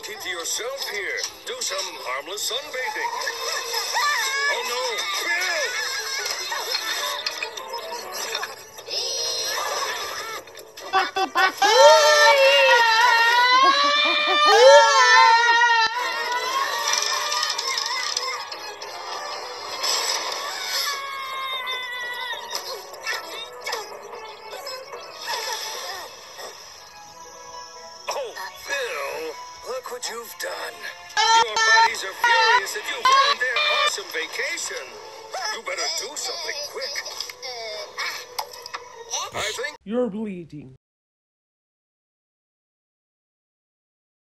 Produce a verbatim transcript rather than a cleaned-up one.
keep to yourself here. Do some harmless sunbathing. Oh no, Bill! Oh, Bill, look what you've done. Your buddies are furious that you've ruined their awesome vacation. You better do something quick. I think You're bleeding.